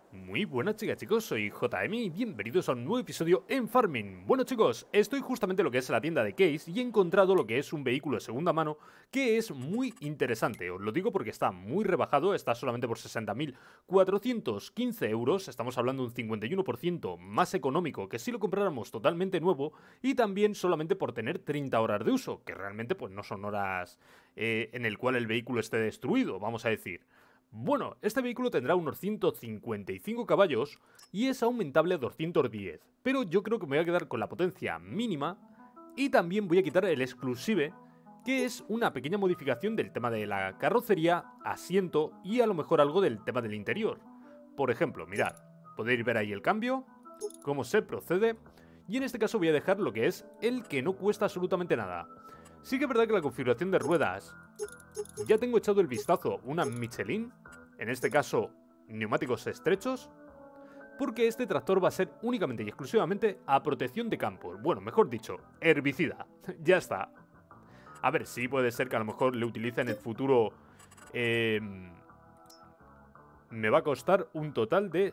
Muy buenas chicas, chicos, soy JM y bienvenidos a un nuevo episodio en Farming. Bueno chicos, estoy justamente en lo que es la tienda de Case y he encontrado lo que es un vehículo de segunda mano que es muy interesante. Os lo digo porque está muy rebajado, está solamente por 60.415 euros, estamos hablando de un 51% más económico que si lo compráramos totalmente nuevo y también solamente por tener 30 horas de uso, que realmente pues no son horas en el cual el vehículo esté destruido, vamos a decir. Bueno, este vehículo tendrá unos 155 caballos y es aumentable a 210, pero yo creo que me voy a quedar con la potencia mínima y también voy a quitar el exclusive, que es una pequeña modificación del tema de la carrocería, asiento y a lo mejor algo del tema del interior. Por ejemplo, mirad, podéis ver ahí el cambio, cómo se procede, y en este caso voy a dejar lo que es el que no cuesta absolutamente nada. Sí que es verdad que la configuración de ruedas ya tengo echado el vistazo, una Michelin, en este caso neumáticos estrechos, porque este tractor va a ser únicamente y exclusivamente a protección de campo. Bueno, mejor dicho, herbicida. Ya está. A ver, sí puede ser que a lo mejor le utilice en el futuro. Me va a costar un total de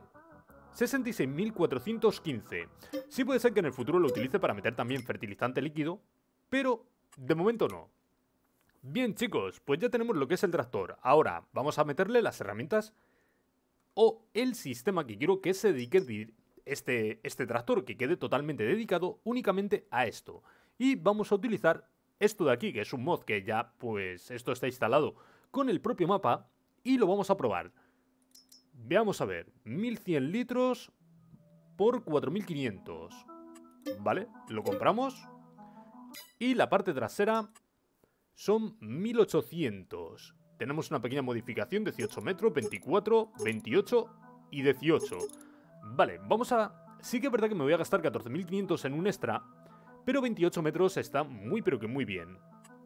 66.415. Sí puede ser que en el futuro lo utilice para meter también fertilizante líquido, pero de momento no. Bien chicos, pues ya tenemos lo que es el tractor. Ahora vamos a meterle las herramientas o el sistema que quiero que se dedique este tractor, que quede totalmente dedicado únicamente a esto. Y vamos a utilizar esto de aquí, que es un mod que ya pues esto está instalado con el propio mapa y lo vamos a probar. Veamos a ver, 1100 litros por 4500. ¿Vale? Lo compramos. Y la parte trasera son 1800. Tenemos una pequeña modificación, 18 metros, 24, 28 y 18. Vale, vamos a... Sí que es verdad que me voy a gastar 14.500 en un extra, pero 28 metros está muy pero que muy bien.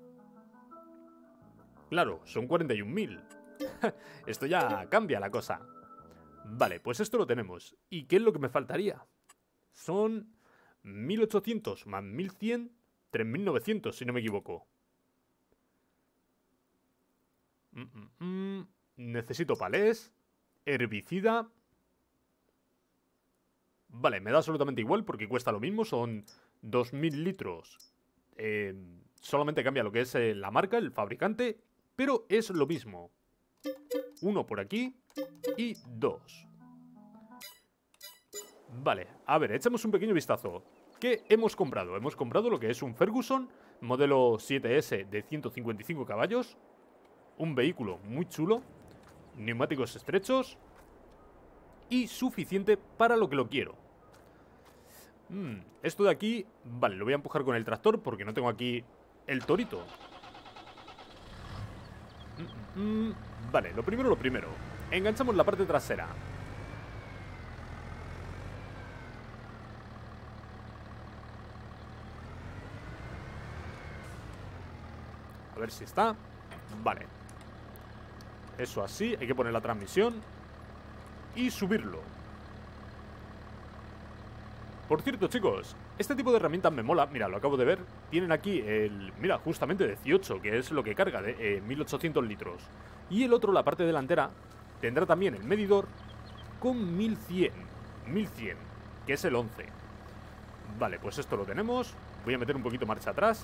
Claro, son 41.000. Esto ya cambia la cosa. Vale, pues esto lo tenemos. ¿Y qué es lo que me faltaría? Son 1800 más 1100, 3900 si no me equivoco. Necesito palés, herbicida. Vale, me da absolutamente igual porque cuesta lo mismo, son 2000 litros. Solamente cambia lo que es la marca, el fabricante, pero es lo mismo. Uno por aquí y dos. Vale, a ver, echamos un pequeño vistazo. ¿Qué hemos comprado? Hemos comprado lo que es un Ferguson modelo 7S de 155 caballos. Un vehículo muy chulo, neumáticos estrechos y suficiente para lo que lo quiero. Esto de aquí, vale, lo voy a empujar con el tractor porque no tengo aquí el torito. Vale, lo primero. Enganchamos la parte trasera. A ver si está. Vale. Eso así, hay que poner la transmisión y subirlo. Por cierto, chicos, este tipo de herramientas me mola. Mira, lo acabo de ver. Tienen aquí el... Mira, justamente 18, que es lo que carga de 1800 litros. Y el otro, la parte delantera, tendrá también el medidor con 1100. 1100, que es el 11. Vale, pues esto lo tenemos. Voy a meter un poquito marcha atrás.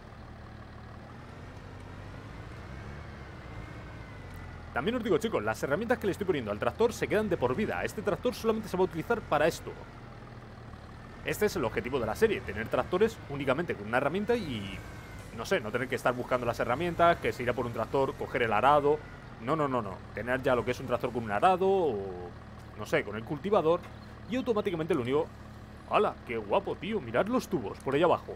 También os digo, chicos, las herramientas que le estoy poniendo al tractor se quedan de por vida. Este tractor solamente se va a utilizar para esto. Este es el objetivo de la serie, tener tractores únicamente con una herramienta y... No sé, no tener que estar buscando las herramientas, que se irá por un tractor, coger el arado... No. Tener ya lo que es un tractor con un arado o... No sé, con el cultivador y automáticamente lo único... ¡Hala! ¡Qué guapo, tío! Mirad los tubos por ahí abajo.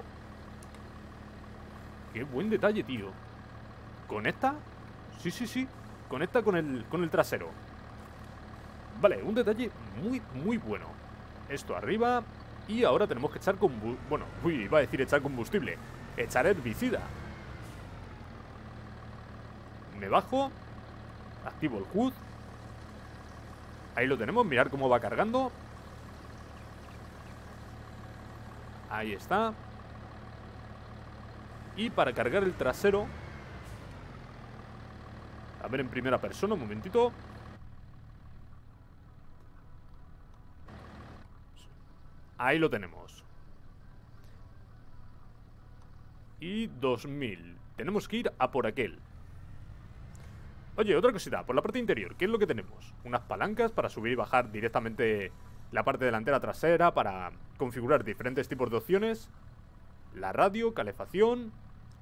¡Qué buen detalle, tío! ¿Conecta? Sí. Conecta con el trasero. Vale, un detalle muy bueno. Esto arriba. Y ahora tenemos que echar bueno, iba a decir echar combustible. Echar herbicida. Me bajo. Activo el HUD. Ahí lo tenemos, mirad cómo va cargando. Ahí está. Y para cargar el trasero, a ver en primera persona, un momentito. Ahí lo tenemos. Y 2000. Tenemos que ir a por aquel. Oye, otra cosita, por la parte interior, ¿qué es lo que tenemos? Unas palancas para subir y bajar directamente la parte delantera trasera, para configurar diferentes tipos de opciones. La radio, calefacción.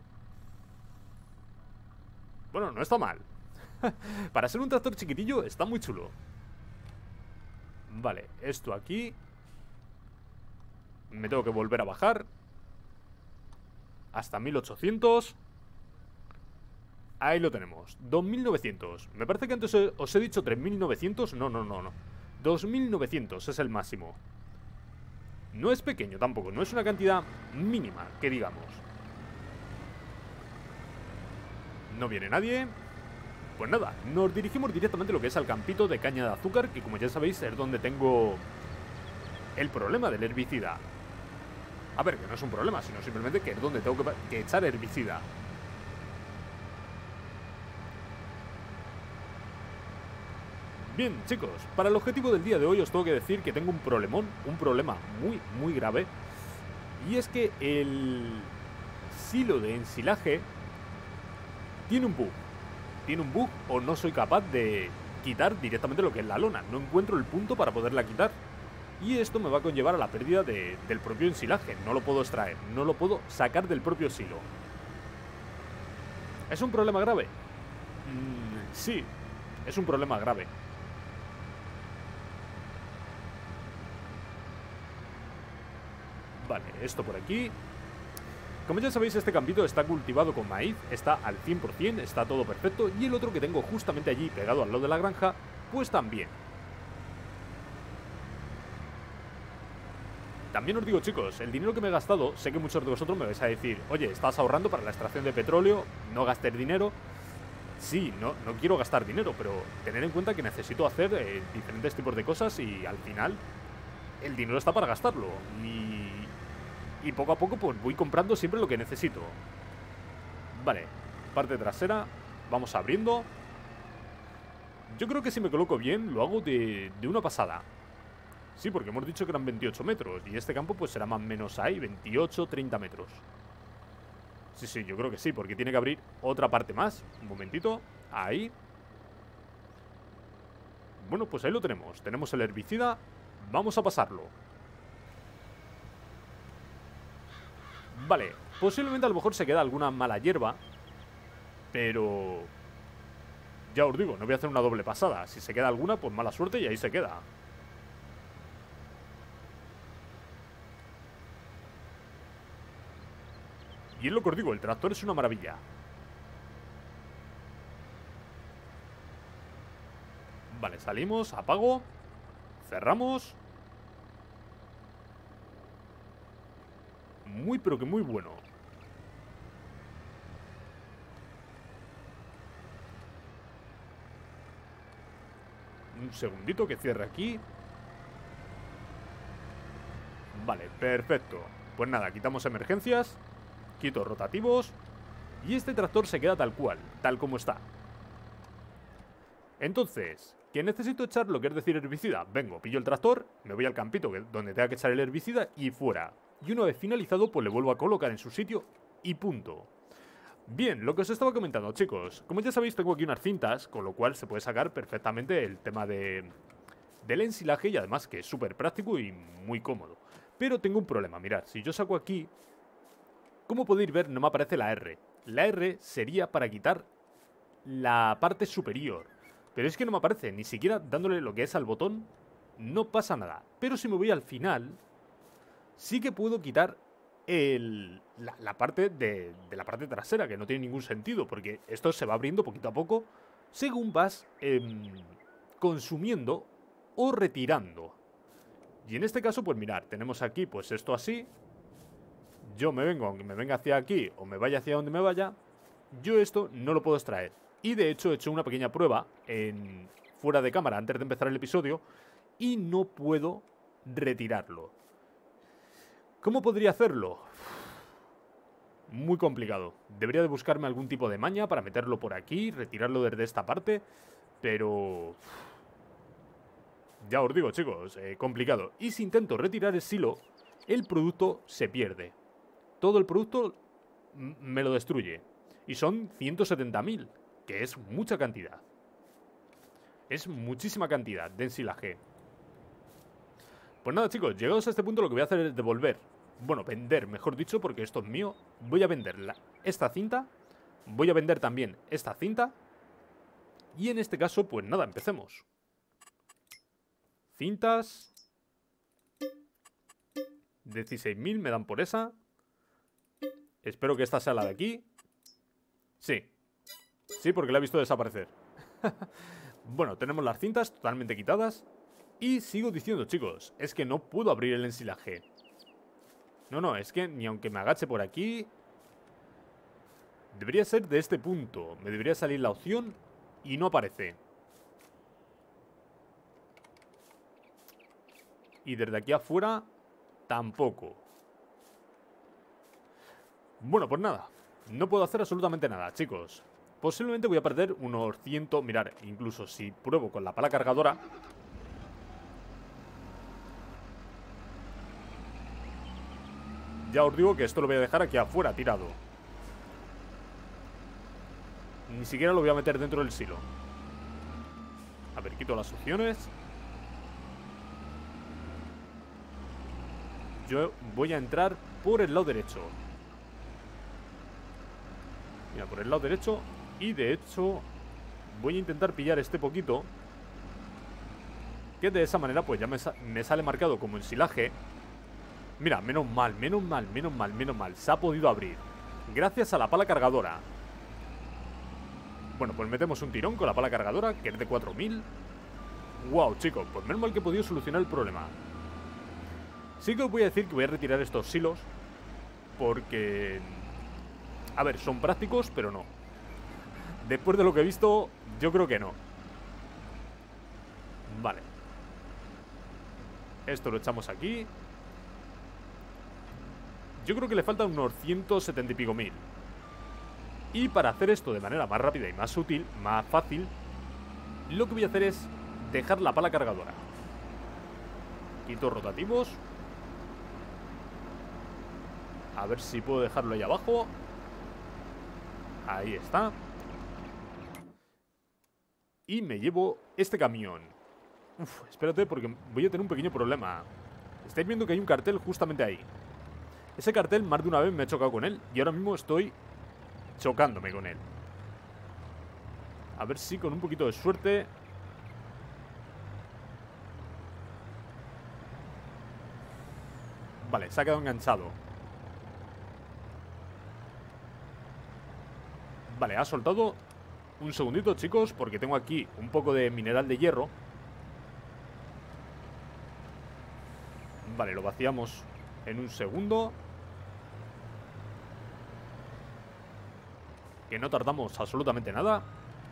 Bueno, no está mal. Para ser un tractor chiquitillo está muy chulo. Vale, esto aquí. Me tengo que volver a bajar hasta 1800. Ahí lo tenemos, 2900. Me parece que antes os he dicho 3900. No. 2900 es el máximo. No es pequeño tampoco, no es una cantidad mínima, que digamos. No viene nadie. Pues nada, nos dirigimos directamente a lo que es al campito de caña de azúcar, que como ya sabéis es donde tengo el problema del herbicida. A ver, que no es un problema, sino simplemente que es donde tengo que echar herbicida. Bien, chicos, para el objetivo del día de hoy os tengo que decir que tengo un problemón, un problema muy grave. Y es que el silo de ensilaje tiene un bug. Tiene un bug o no soy capaz de quitar directamente lo que es la lona. No encuentro el punto para poderla quitar. Y esto me va a conllevar a la pérdida del propio ensilaje. No lo puedo extraer, no lo puedo sacar del propio silo. ¿Es un problema grave? Sí, es un problema grave. Vale, esto por aquí. Como ya sabéis, este campito está cultivado con maíz, está al 100%, está todo perfecto. Y el otro que tengo justamente allí, pegado al lado de la granja, pues también. También os digo, chicos, el dinero que me he gastado, sé que muchos de vosotros me vais a decir, oye, estás ahorrando para la extracción de petróleo, no gastes dinero. Sí, no quiero gastar dinero, pero tener en cuenta que necesito hacer diferentes tipos de cosas y al final el dinero está para gastarlo. Y poco a poco pues voy comprando siempre lo que necesito. Vale, parte trasera, vamos abriendo. Yo creo que si me coloco bien, lo hago de una pasada. Sí, porque hemos dicho que eran 28 metros. Y este campo pues será más o menos ahí, 28, 30 metros. Sí, yo creo que sí, porque tiene que abrir otra parte más. Un momentito, ahí. Bueno, pues ahí lo tenemos. Tenemos el herbicida, vamos a pasarlo. Vale, posiblemente a lo mejor se queda alguna mala hierba, pero ya os digo, no voy a hacer una doble pasada. Si se queda alguna, pues mala suerte y ahí se queda. Y es lo que os digo, el tractor es una maravilla. Vale, salimos, apago, cerramos. Muy, pero que muy bueno. Un segundito que cierre aquí. Vale, perfecto. Pues nada, quitamos emergencias, quito rotativos y este tractor se queda tal cual, tal como está. Entonces, ¿qué necesito echar? Lo que es decir herbicida. Vengo, pillo el tractor, me voy al campito donde tenga que echar el herbicida y fuera. Y una vez finalizado, pues le vuelvo a colocar en su sitio y punto. Bien, lo que os estaba comentando, chicos. Como ya sabéis, tengo aquí unas cintas, con lo cual se puede sacar perfectamente el tema del ensilaje y además que es súper práctico y muy cómodo. Pero tengo un problema, mirad, si yo saco aquí, como podéis ver, no me aparece la R. La R sería para quitar la parte superior. Pero es que no me aparece, ni siquiera dándole lo que es al botón, no pasa nada. Pero si me voy al final, sí que puedo quitar la parte de la parte trasera, que no tiene ningún sentido, porque esto se va abriendo poquito a poco según vas consumiendo o retirando. Y en este caso, pues mirad, tenemos aquí pues esto así. Yo me vengo, aunque me venga hacia aquí o me vaya hacia donde me vaya, yo esto no lo puedo extraer. Y de hecho he hecho una pequeña prueba fuera de cámara antes de empezar el episodio y no puedo retirarlo. ¿Cómo podría hacerlo? Muy complicado. Debería de buscarme algún tipo de maña para meterlo por aquí, retirarlo desde esta parte, pero ya os digo, chicos, complicado. Y si intento retirar el silo, el producto se pierde. Todo el producto me lo destruye. Y son 170.000, que es mucha cantidad. Es muchísima cantidad de ensilaje. Pues nada, chicos, llegados a este punto lo que voy a hacer es devolver. Bueno, vender, mejor dicho, porque esto es mío. Voy a vender esta cinta. Voy a vender también esta cinta. Y en este caso, pues nada, empecemos. Cintas. 16.000 me dan por esa. Espero que esta sea la de aquí. Sí. Sí, porque la he visto desaparecer. Bueno, tenemos las cintas totalmente quitadas. Y sigo diciendo, chicos, es que no puedo abrir el ensilaje. No, es que ni aunque me agache por aquí... Debería ser de este punto. Me debería salir la opción y no aparece. Y desde aquí afuera, tampoco. Bueno, pues nada. No puedo hacer absolutamente nada, chicos. Posiblemente voy a perder unos 100... Mirad, incluso si pruebo con la pala cargadora... Ya os digo que esto lo voy a dejar aquí afuera, tirado. Ni siquiera lo voy a meter dentro del silo. A ver, quito las opciones. Yo voy a entrar por el lado derecho. Mira, por el lado derecho. Y de hecho voy a intentar pillar este poquito, que de esa manera pues ya me sale marcado como ensilaje. Mira, menos mal. Se ha podido abrir gracias a la pala cargadora. Bueno, pues metemos un tirón con la pala cargadora, que es de 4.000. Wow, chicos, pues menos mal que he podido solucionar el problema. Sí que os voy a decir que voy a retirar estos silos, porque... A ver, son prácticos, pero no. Después de lo que he visto, yo creo que no. Vale. Esto lo echamos aquí. Yo creo que le faltan unos 170 y pico mil. Y para hacer esto de manera más rápida y más útil, más fácil, lo que voy a hacer es dejar la pala cargadora. Quito rotativos. A ver si puedo dejarlo ahí abajo. Ahí está. Y me llevo este camión. Uf, espérate porque voy a tener un pequeño problema. Estáis viendo que hay un cartel justamente ahí. Ese cartel más de una vez me he chocado con él. Y ahora mismo estoy chocándome con él. A ver si con un poquito de suerte... Vale, se ha quedado enganchado. Vale, ha soltado. Un segundito, chicos, porque tengo aquí un poco de mineral de hierro. Vale, lo vaciamos en un segundo. Que no tardamos absolutamente nada.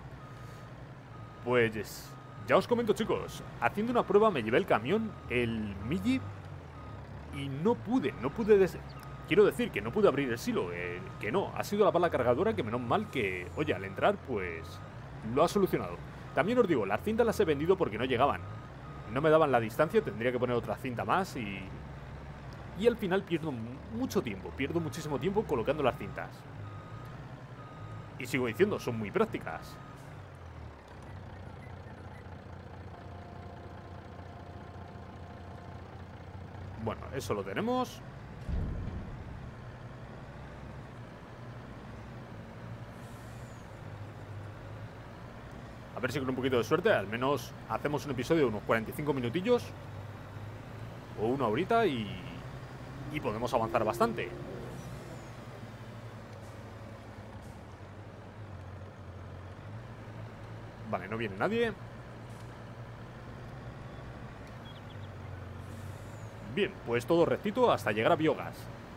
Pues ya os comento, chicos. Haciendo una prueba me llevé el camión, el Miji, y no pude quiero decir que no pude abrir el silo, que no, ha sido la pala cargadora, que menos mal que, oye, al entrar, pues, lo ha solucionado. También os digo, las cintas las he vendido porque no llegaban. No me daban la distancia, tendría que poner otra cinta más y al final pierdo mucho tiempo, pierdo muchísimo tiempo colocando las cintas. Y sigo diciendo, son muy prácticas. Bueno, eso lo tenemos. A ver si con un poquito de suerte al menos hacemos un episodio de unos 45 minutillos o una horita y podemos avanzar bastante. Vale, no viene nadie. Bien, pues todo rectito hasta llegar a biogás.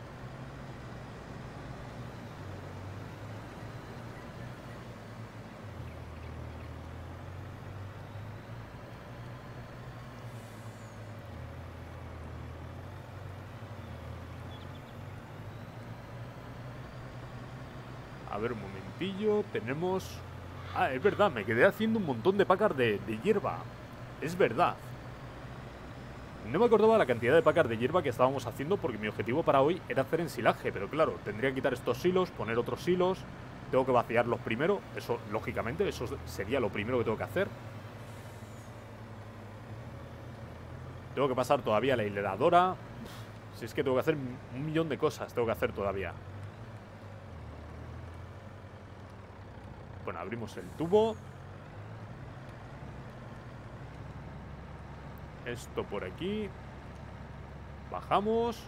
A ver, un momentillo. Tenemos... Ah, es verdad, me quedé haciendo un montón de pacas de hierba. Es verdad. No me acordaba la cantidad de pacas de hierba que estábamos haciendo porque mi objetivo para hoy era hacer ensilaje. Pero claro, tendría que quitar estos silos, poner otros silos. Tengo que vaciarlos primero. Eso, lógicamente, eso sería lo primero que tengo que hacer. Tengo que pasar todavía la hileradora. Si es que tengo que hacer un millón de cosas. Tengo que hacer todavía. Bueno, abrimos el tubo. Esto por aquí. Bajamos.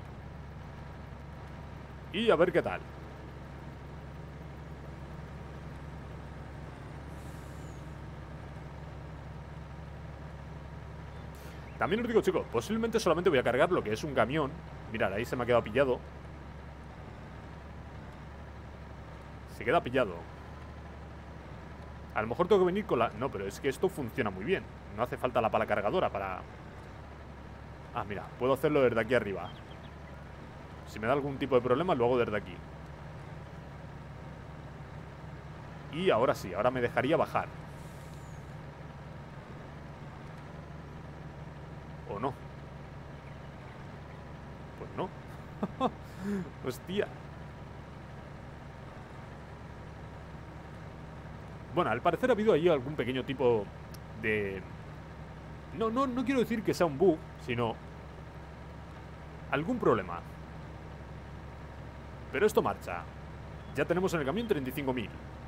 Y a ver qué tal. También os digo, chicos, posiblemente solamente voy a cargar lo que es un camión. Mirad, ahí se me ha quedado pillado. Se queda pillado. A lo mejor tengo que venir con la... No, pero es que esto funciona muy bien. No hace falta la pala cargadora para... Ah, mira, puedo hacerlo desde aquí arriba. Si me da algún tipo de problema, lo hago desde aquí. Y ahora sí, ahora me dejaría bajar. ¿O no? Pues no. Hostia. Bueno, al parecer ha habido ahí algún pequeño tipo de... No quiero decir que sea un bug, sino algún problema. Pero esto marcha. Ya tenemos en el camión 35.000.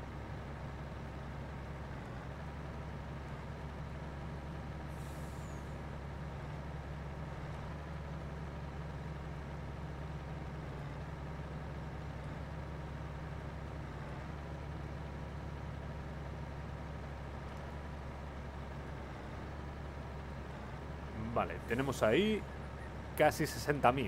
Vale, tenemos ahí casi 60.000.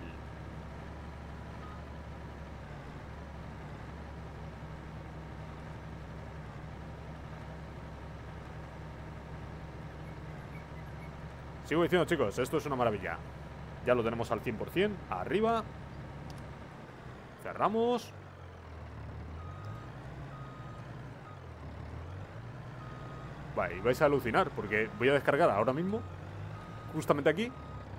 Sigo diciendo, chicos, esto es una maravilla. Ya lo tenemos al 100%. Arriba. Cerramos. Vale, y vais a alucinar porque voy a descargar ahora mismo. Justamente aquí.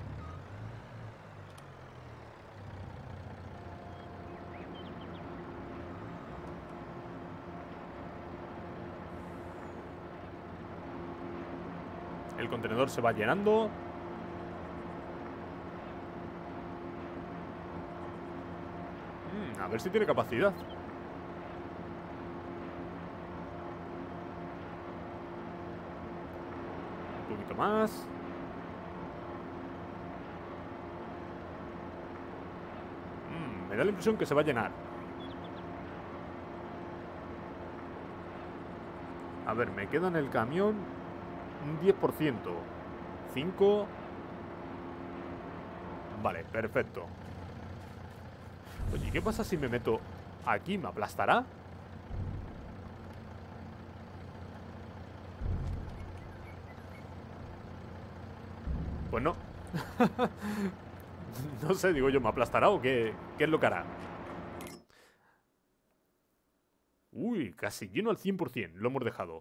El contenedor se va llenando. A ver si tiene capacidad. Un poquito más. Me da la impresión que se va a llenar. A ver, me queda en el camión un 10%. 5. Vale, perfecto. Oye, ¿qué pasa si me meto aquí? ¿Me aplastará? Pues no. No sé, digo yo, ¿me aplastará o qué es lo que hará? Uy, casi lleno al 100%, lo hemos dejado.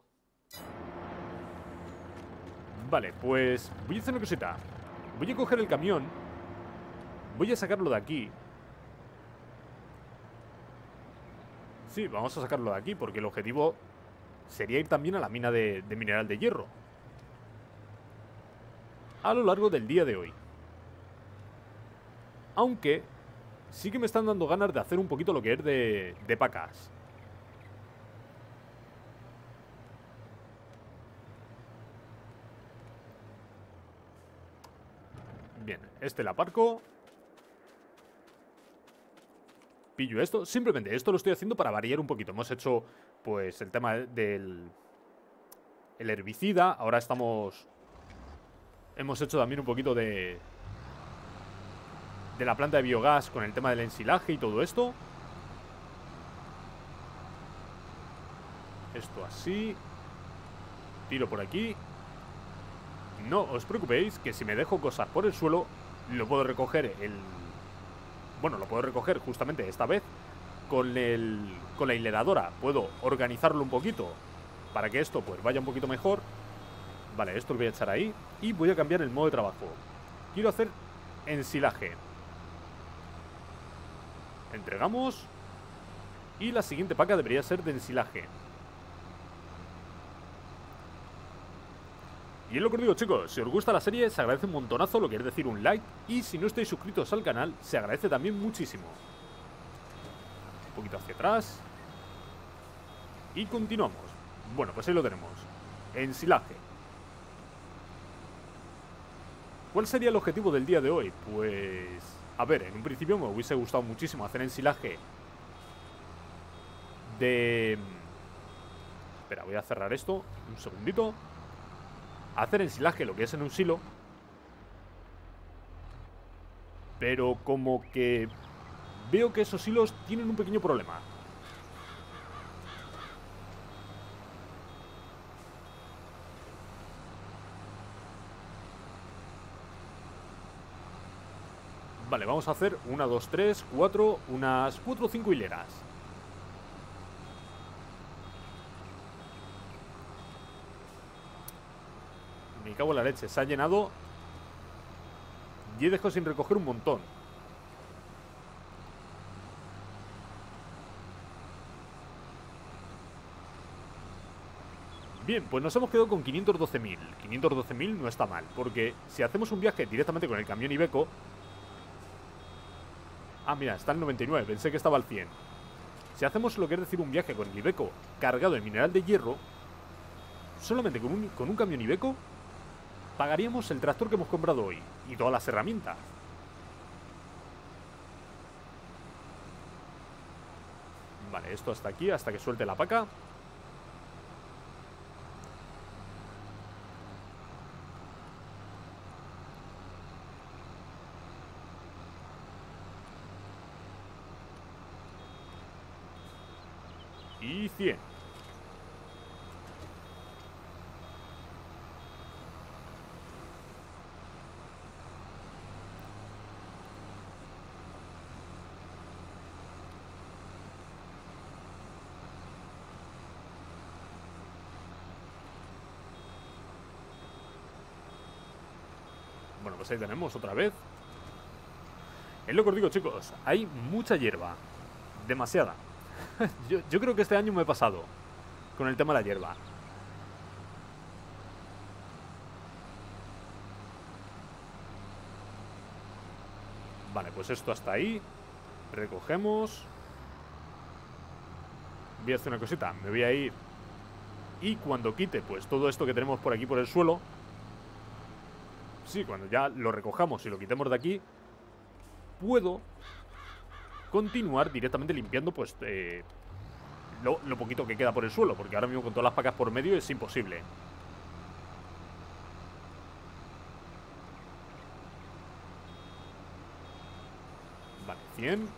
Vale, pues voy a hacer una cosita. Voy a coger el camión. Voy a sacarlo de aquí. Sí, vamos a sacarlo de aquí porque el objetivo sería ir también a la mina de mineral de hierro a lo largo del día de hoy. Aunque sí que me están dando ganas de hacer un poquito lo que es de pacas. Bien, este la aparco. Pillo esto. Simplemente esto lo estoy haciendo para variar un poquito. Hemos hecho pues el tema del el herbicida. Ahora estamos... Hemos hecho también un poquito de la planta de biogás con el tema del ensilaje y todo esto. Esto así. Tiro por aquí. No os preocupéis que si me dejo cosas por el suelo, lo puedo recoger Bueno, lo puedo recoger justamente esta vez con la hileradora. Puedo organizarlo un poquito para que esto pues vaya un poquito mejor. Vale, esto lo voy a echar ahí. Y voy a cambiar el modo de trabajo. quiero hacer ensilaje. Entregamos. Y la siguiente paca debería ser de ensilaje. Y es lo que os digo, chicos, si os gusta la serie se agradece un montonazo, lo que es decir un like. Y si no estáis suscritos al canal, se agradece también muchísimo. Un poquito hacia atrás. Y continuamos. Bueno, pues ahí lo tenemos. Ensilaje. ¿Cuál sería el objetivo del día de hoy? Pues... a ver, en un principio me hubiese gustado muchísimo hacer ensilaje de... Espera, voy a cerrar esto un segundito. Hacer ensilaje, lo que es en un silo. Pero como que veo que esos hilos tienen un pequeño problema. Vale, vamos a hacer 1, 2, 3, 4, unas 4 o 5 hileras. Me cago en la leche, se ha llenado. Y he dejado sin recoger un montón. Bien, pues nos hemos quedado con 512.000. 512.000 no está mal, porque si hacemos un viaje directamente con el camión Iveco... Ah, mira, está al 99, pensé que estaba al 100. Si hacemos lo que es decir un viaje con el Iveco cargado en mineral de hierro, solamente con un camión Iveco pagaríamos el tractor que hemos comprado hoy y todas las herramientas. Vale, esto hasta aquí, hasta que suelte la paca. Y 100. Bueno, pues ahí tenemos otra vez. Es lo que os digo, chicos, hay mucha hierba. Demasiada. Yo creo que este año me he pasado con el tema de la hierba. Vale, pues esto hasta ahí. Recogemos. Voy a hacer una cosita. Me voy a ir. Y cuando quite pues todo esto que tenemos por aquí por el suelo. Sí, cuando ya lo recojamos y lo quitemos de aquí, puedo continuar directamente limpiando pues lo poquito que queda por el suelo, porque ahora mismo con todas las pacas por medio es imposible. Vale, 100.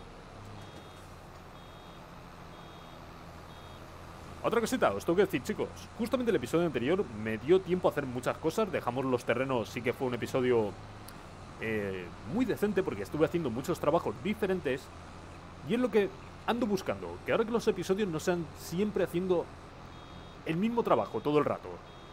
Otra cosita, os tengo que decir, chicos, justamente el episodio anterior me dio tiempo a hacer muchas cosas. Dejamos los terrenos, sí que fue un episodio muy decente, porque estuve haciendo muchos trabajos diferentes. Y es lo que ando buscando, que ahora que los episodios no sean siempre haciendo el mismo trabajo todo el rato.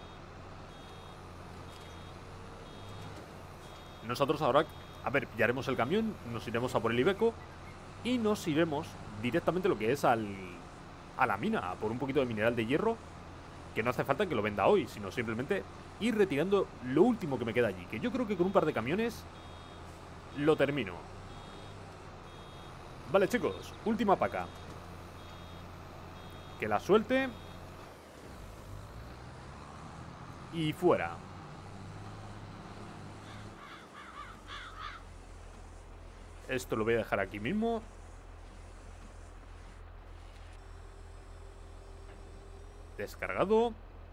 Nosotros ahora, a ver, pillaremos el camión, nos iremos a por el Iveco y nos iremos directamente lo que es a la mina, a por un poquito de mineral de hierro, que no hace falta que lo venda hoy, sino simplemente ir retirando lo último que me queda allí, que yo creo que con un par de camiones lo termino. Vale, chicos, última paca. Que la suelte. Y fuera. Esto lo voy a dejar aquí mismo. Descargado.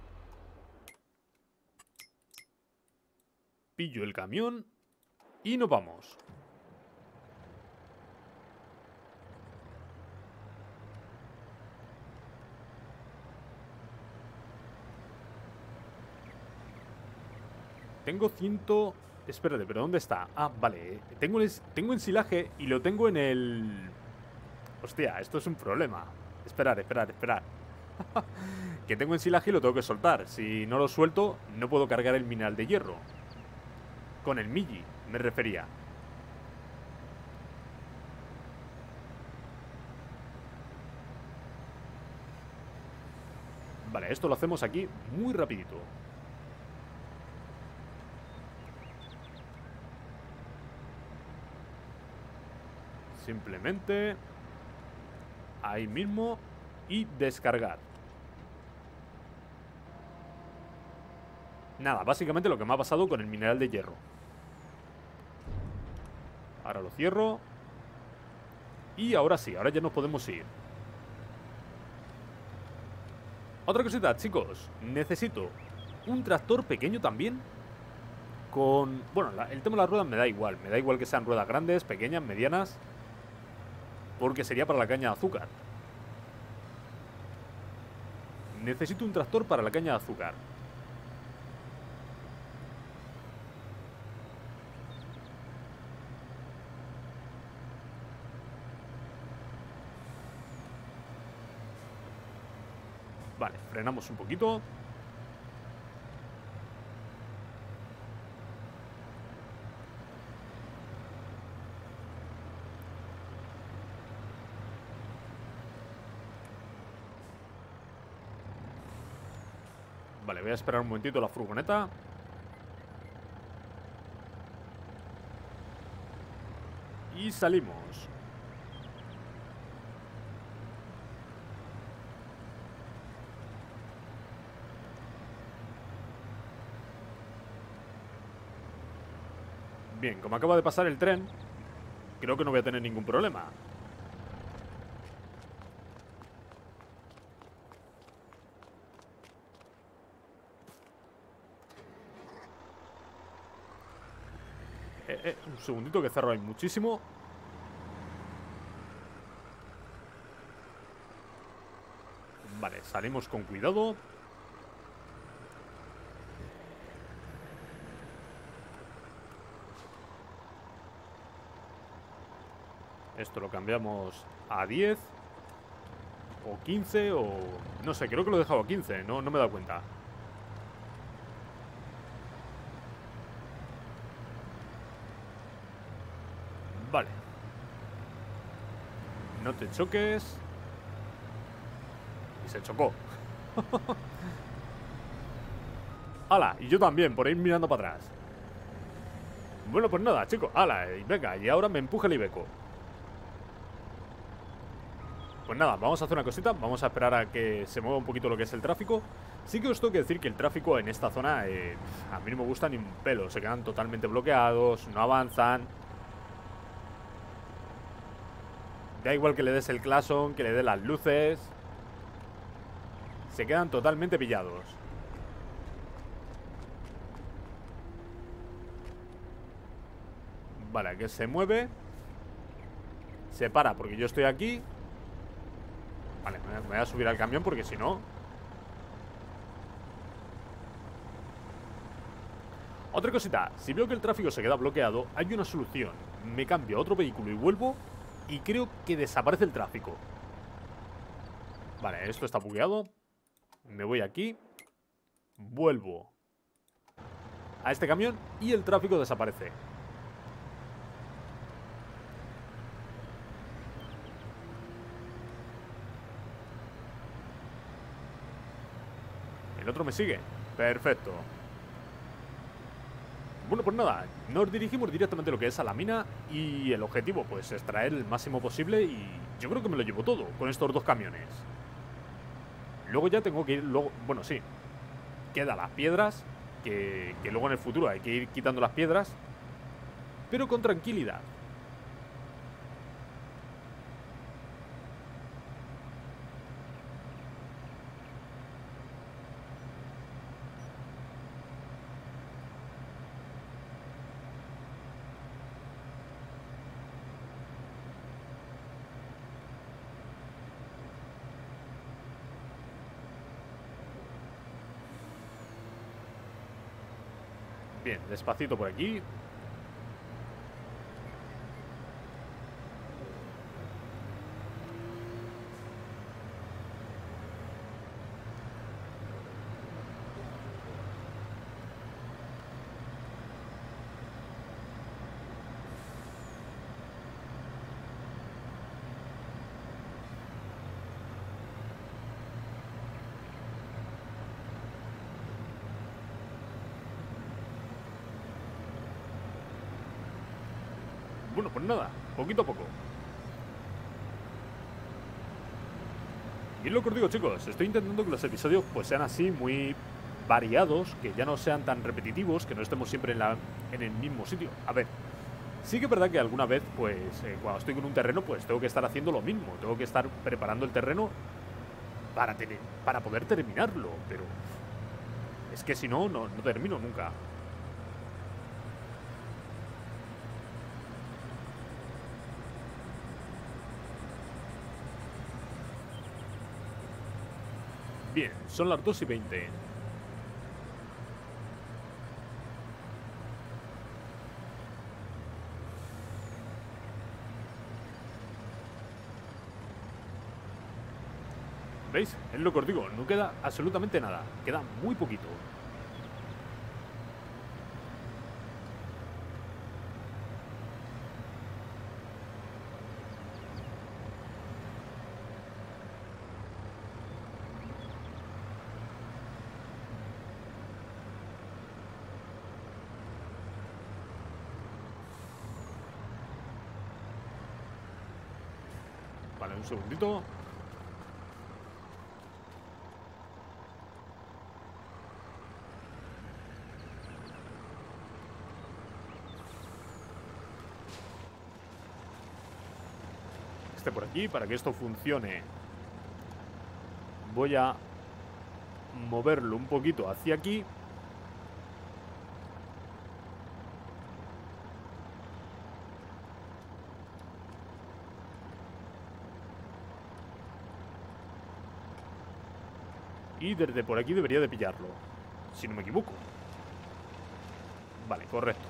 Pillo el camión y nos vamos. Tengo 100... Espérate, ¿pero dónde está? Ah, vale. Tengo ensilaje y lo tengo en el... Hostia, esto es un problema. Esperar. Que tengo ensilaje y lo tengo que soltar. Si no lo suelto, no puedo cargar el mineral de hierro. Con el Migi, me refería. Vale, esto lo hacemos aquí muy rapidito. Simplemente ahí mismo y descargar. Nada, básicamente lo que me ha pasado con el mineral de hierro. Ahora lo cierro. Y ahora sí, ahora ya nos podemos ir. Otra cosita, chicos. Necesito un tractor pequeño también. Con... Bueno, el tema de las ruedas me da igual. Me da igual que sean ruedas grandes, pequeñas, medianas. Porque sería para la caña de azúcar. Necesito un tractor para la caña de azúcar. Vale, frenamos un poquito. Vale, voy a esperar un momentito la furgoneta. Y salimos. Bien, como acaba de pasar el tren, creo que no voy a tener ningún problema. Un segundito que cerro ahí muchísimo. Vale, salimos con cuidado. Esto lo cambiamos a 10 o 15 o... No sé, creo que lo he dejado a 15, no me he dado cuenta. Vale. No te choques. Y se chocó. ¡Hala! Y yo también, por ir mirando para atrás. Bueno, pues nada, chicos. ¡Hala! Y venga, y ahora me empuja el Iveco. Pues nada, vamos a hacer una cosita. Vamos a esperar a que se mueva un poquito lo que es el tráfico. Sí que os tengo que decir que el tráfico en esta zona a mí no me gusta ni un pelo. Se quedan totalmente bloqueados, no avanzan. Da igual que le des el claxon, que le des las luces. Se quedan totalmente pillados. Vale, que se mueve. Se para porque yo estoy aquí. Vale, me voy a subir al camión porque si no... Otra cosita, si veo que el tráfico se queda bloqueado, hay una solución. Me cambio a otro vehículo y vuelvo y creo que desaparece el tráfico. Vale, esto está bugueado. Me voy aquí. Vuelvo a este camión y el tráfico desaparece. El otro me sigue. Perfecto. Bueno, pues nada, nos dirigimos directamente a lo que es a la mina. Y el objetivo, pues, es traer el máximo posible. Y yo creo que me lo llevo todo con estos dos camiones. Luego ya tengo que ir, bueno, sí, quedan las piedras, que luego en el futuro hay que ir quitando las piedras, pero con tranquilidad. Bien, despacito por aquí. Bueno, pues nada, poquito a poco. Y es lo que os digo, chicos, estoy intentando que los episodios pues sean así, muy variados, que ya no sean tan repetitivos, que no estemos siempre en el mismo sitio. A ver, sí que es verdad que alguna vez, pues, cuando estoy con un terreno, pues tengo que estar haciendo lo mismo. Tengo que estar preparando el terreno para poder terminarlo, pero es que si no, no termino nunca. Bien, son las 2:20. ¿Veis? Es lo que os digo, no queda absolutamente nada. Queda muy poquito. Vale, un segundito. Por aquí, para que esto funcione, voy a moverlo un poquito hacia aquí. Y desde por aquí debería de pillarlo, si no me equivoco. Vale, correcto.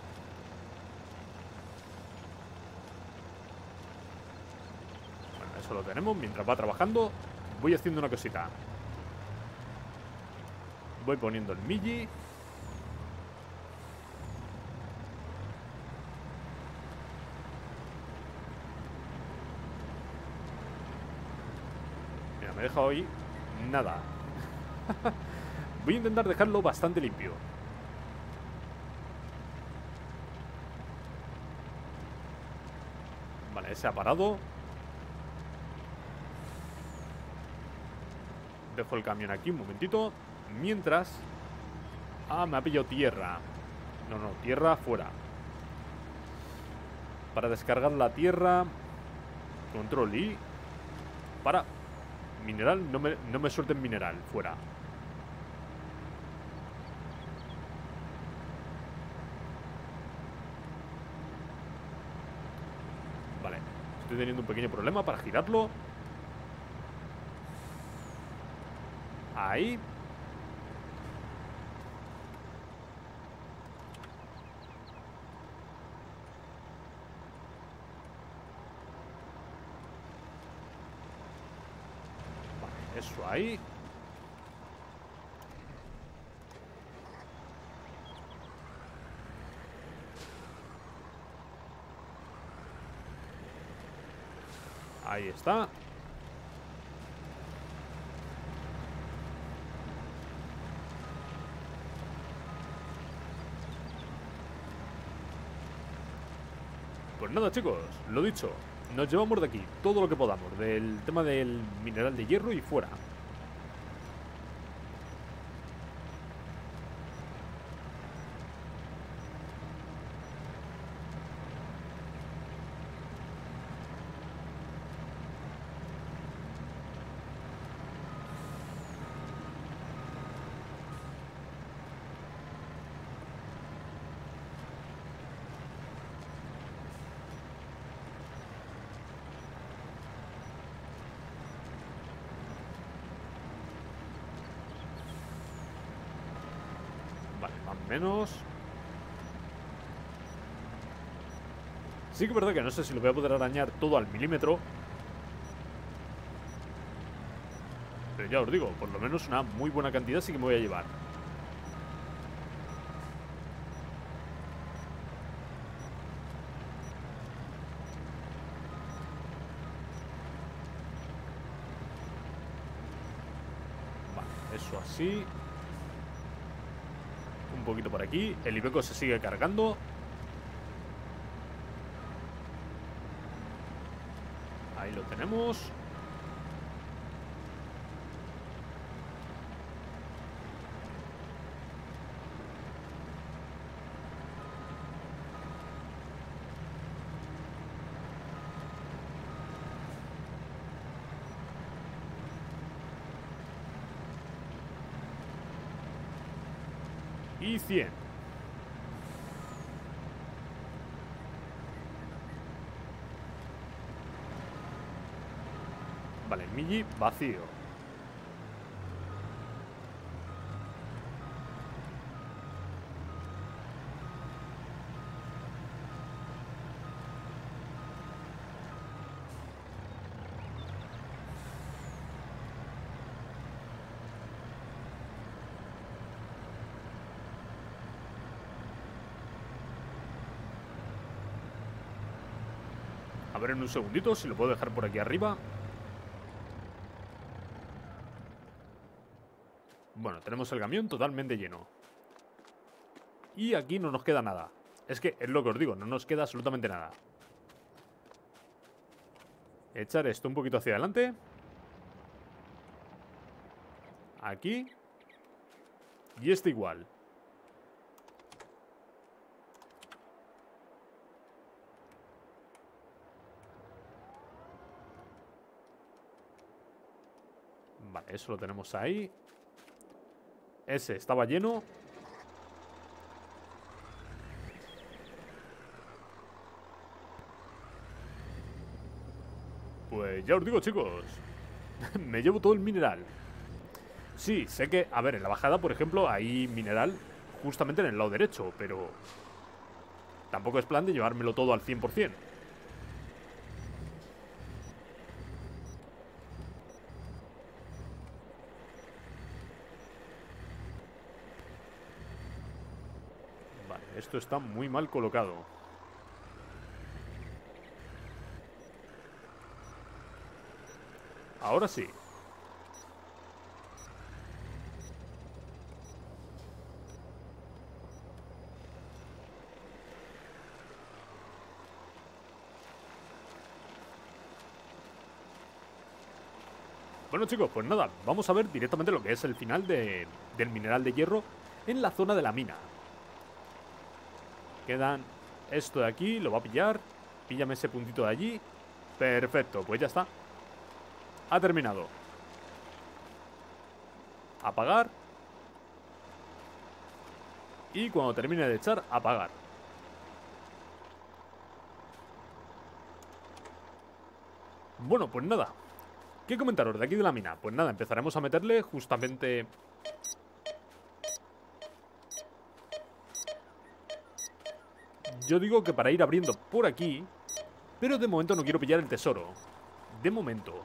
Eso lo tenemos. Mientras va trabajando, voy haciendo una cosita. Voy poniendo el milli. Mira, me he dejado ahí nada. Voy a intentar dejarlo bastante limpio. Vale, ese ha parado. Dejo el camión aquí un momentito. Mientras... Ah, me ha pillado tierra. No, tierra fuera. Para descargar la tierra. Control I. Para... Mineral, no me suelten mineral. Fuera. Vale. Estoy teniendo un pequeño problema para girarlo. Ahí. Vale, eso ahí. Ahí está. Pues nada, chicos, lo dicho, nos llevamos de aquí todo lo que podamos del tema del mineral de hierro y fuera. Vale, más o menos. Sí que es verdad que no sé si lo voy a poder arañar todo al milímetro. Pero ya os digo, por lo menos una muy buena cantidad sí que me voy a llevar. Vale, eso así. Un poquito por aquí. El Iveco se sigue cargando. Ahí lo tenemos. Y 100. Vale, Migi vacío. A ver en un segundito si lo puedo dejar por aquí arriba. Bueno, tenemos el camión totalmente lleno. Y aquí no nos queda nada. Es que es lo que os digo, no nos queda absolutamente nada. Echar esto un poquito hacia adelante. Aquí. Y este igual. Vale, eso lo tenemos ahí. Ese estaba lleno. Pues ya os digo, chicos. Me llevo todo el mineral. Sí, sé que, a ver, en la bajada, por ejemplo, hay mineral justamente en el lado derecho, pero tampoco es plan de llevármelo todo al 100%. Vale, esto está muy mal colocado. Ahora sí. Bueno, chicos, pues nada, vamos a ver directamente lo que es el final del mineral de hierro en la zona de la mina. Quedan esto de aquí, lo va a pillar. Píllame ese puntito de allí. Perfecto, pues ya está. Ha terminado. Apagar. Y cuando termine de echar, apagar. Bueno, pues nada. ¿Qué comentaros de aquí de la mina? Pues nada, empezaremos a meterle justamente... Yo digo que para ir abriendo por aquí. Pero de momento no quiero pillar el tesoro. De momento.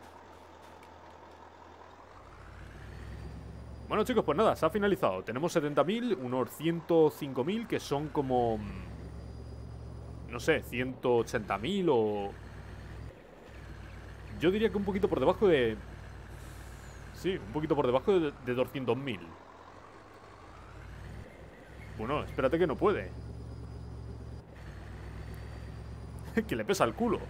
Bueno, chicos, pues nada, se ha finalizado. Tenemos 70.000, unos 105.000, que son como... no sé, 180.000 o... Yo diría que un poquito por debajo de... Sí, un poquito por debajo de 200.000. Bueno, espérate que no puede. Que le pesa el culo.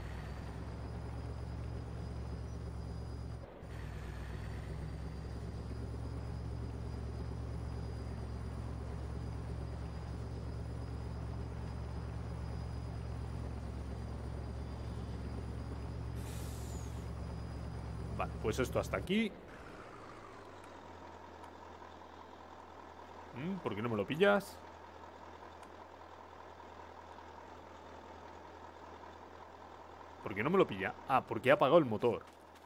Vale, pues esto hasta aquí. ¿Por qué no me lo pillas? ¿Por qué no me lo pilla? Ah, porque he apagado el motor.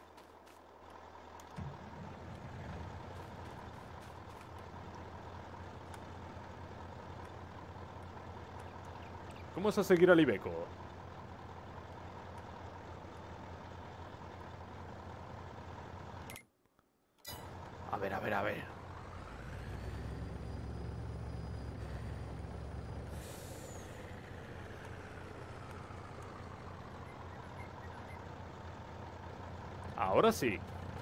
¿Cómo vas a seguir al Ibeco? A ver, a ver, a ver. Ahora sí.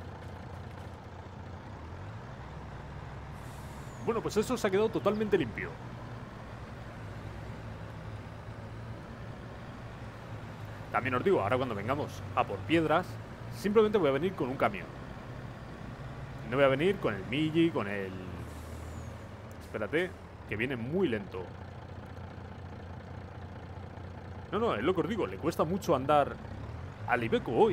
Bueno, pues eso se ha quedado totalmente limpio. También os digo, ahora cuando vengamos a por piedras, simplemente voy a venir con un camión. No voy a venir con el Migi, con el... Espérate, que viene muy lento. No, es lo que os digo, le cuesta mucho andar al Iveco hoy.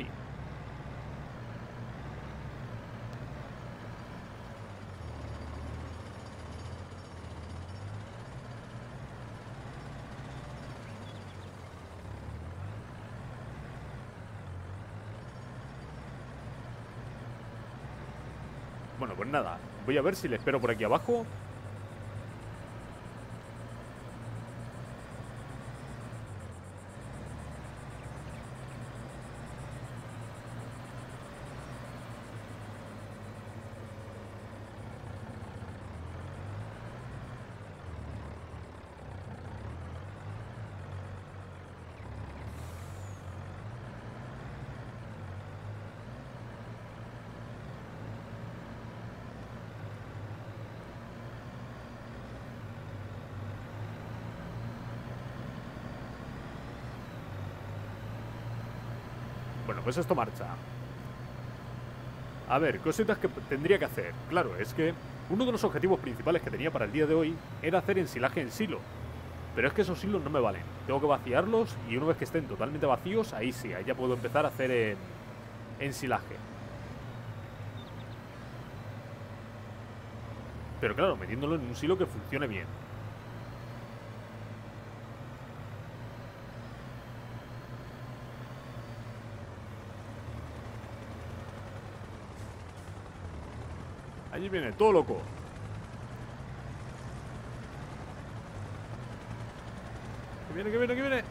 Bueno, pues nada, voy a ver si le espero por aquí abajo. Bueno, pues esto marcha. A ver, cositas que tendría que hacer. Claro, es que uno de los objetivos principales que tenía para el día de hoy era hacer ensilaje en silo. Pero es que esos silos no me valen. Tengo que vaciarlos y una vez que estén totalmente vacíos, ahí sí, ahí ya puedo empezar a hacer ensilaje. Pero claro, metiéndolo en un silo que funcione bien. Allí viene, todo loco. Que viene, que viene, que viene.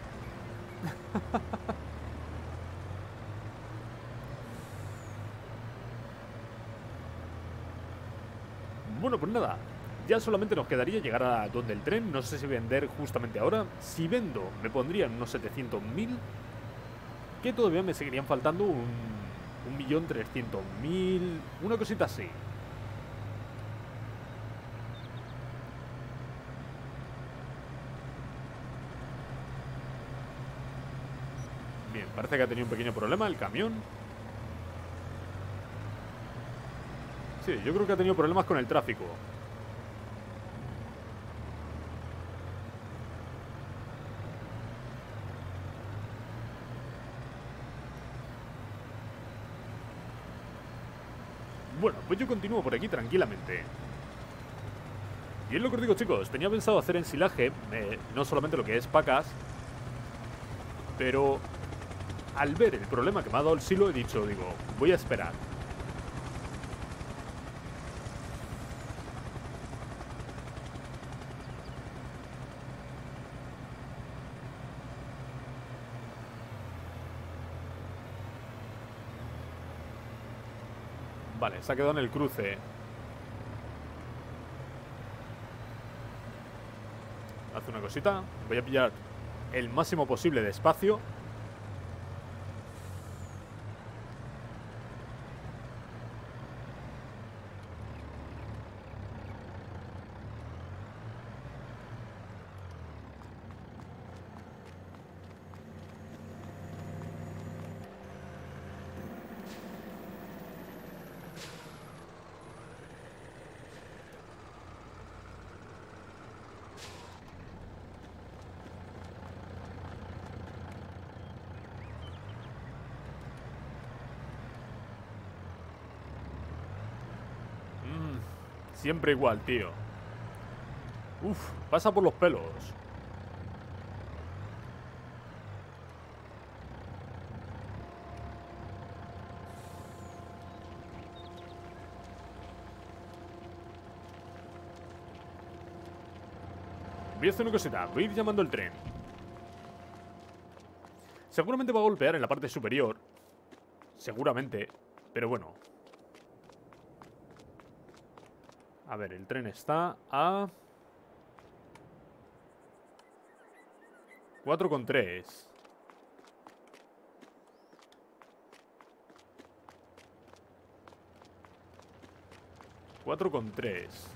Bueno, pues nada. Ya solamente nos quedaría llegar a donde el tren. No sé si vender justamente ahora. Si vendo, me pondrían unos 700.000. Que todavía me seguirían faltando un 1.300.000. Una cosita así. Bien, parece que ha tenido un pequeño problema el camión. Sí, yo creo que ha tenido problemas con el tráfico. Bueno, pues yo continúo por aquí tranquilamente. Y es lo que os digo, chicos, tenía pensado hacer ensilaje, no solamente lo que es pacas, pero al ver el problema que me ha dado el silo he dicho, digo, voy a esperar. Vale, se ha quedado en el cruce. Hace una cosita. Voy a pillar el máximo posible de espacio. Siempre igual, tío. Uf, pasa por los pelos. Voy a hacer una cosita, voy a ir llamando el tren. Seguramente va a golpear en la parte superior. Seguramente, pero bueno. A ver, el tren está a 4,3. Cuatro con tres.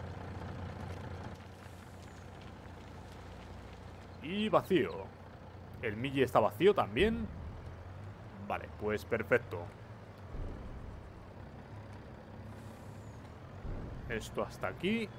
Y vacío. El Mille está vacío también. Vale, pues perfecto. Esto hasta aquí.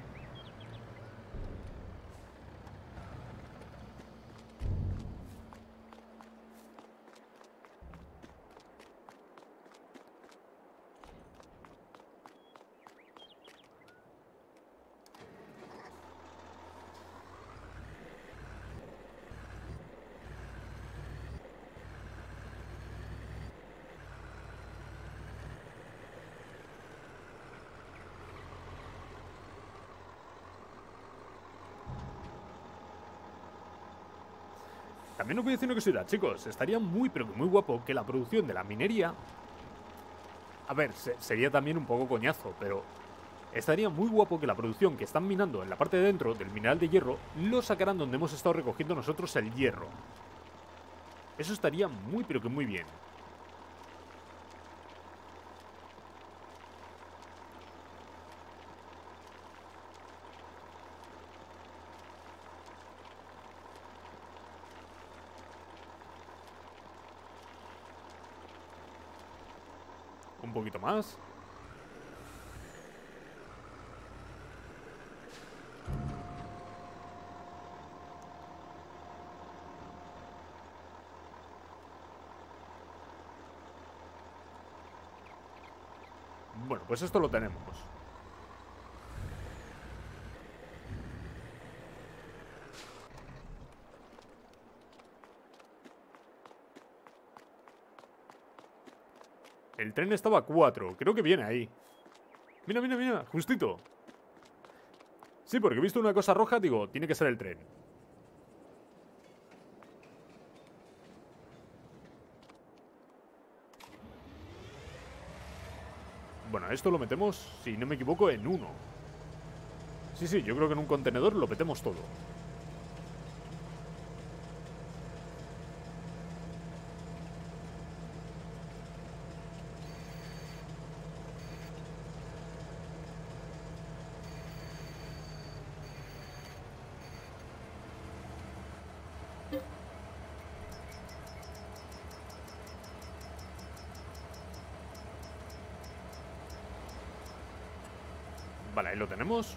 También os voy a decir una cosita, chicos. Estaría muy, pero que muy guapo que la producción de la minería... A ver, sería también un poco coñazo, pero... Estaría muy guapo que la producción que están minando en la parte de dentro del mineral de hierro lo sacaran donde hemos estado recogiendo nosotros el hierro. Eso estaría muy, pero que muy bien. Un poquito más. Bueno, pues esto lo tenemos. El tren estaba a 4. Creo que viene ahí. Mira, mira, mira. Justito. Sí, porque he visto una cosa roja. Digo, tiene que ser el tren. Bueno, esto lo metemos, si no me equivoco, en 1. Sí, sí, yo creo que en un contenedor lo metemos todo. Vale, ahí lo tenemos.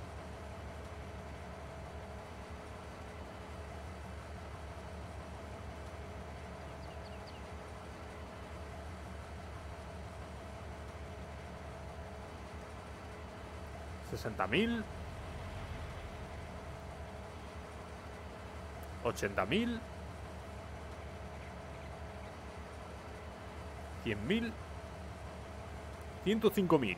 $60.000. 80.000. 100.000. 105.000.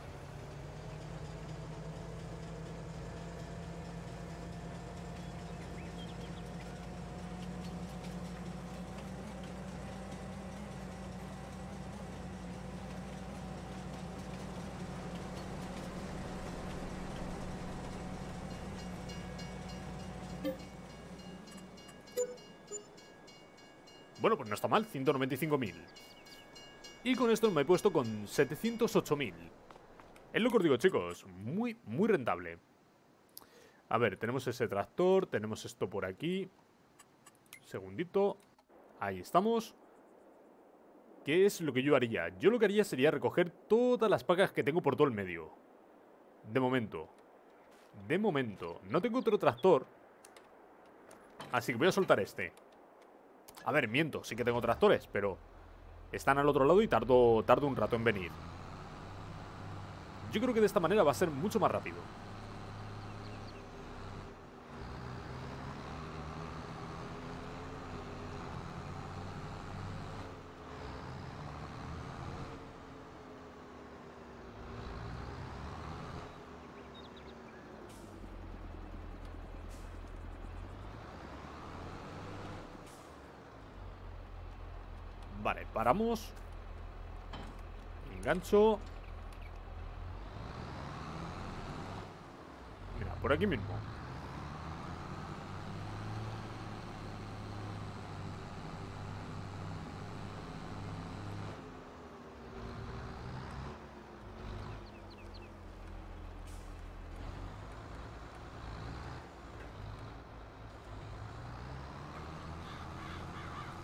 Bueno, pues no está mal, 195.000. Y con esto me he puesto con 708.000. Es lo que os digo, chicos, muy, muy rentable. A ver, tenemos ese tractor, tenemos esto por aquí. Segundito. Ahí estamos. ¿Qué es lo que yo haría? Yo lo que haría sería recoger todas las pagas que tengo por todo el medio. De momento. De momento. No tengo otro tractor. Así que voy a soltar este. A ver, miento, sí que tengo tractores, pero están al otro lado y tardo un rato en venir. Yo creo que de esta manera va a ser mucho más rápido. Vale, paramos. Engancho. Mira, por aquí mismo.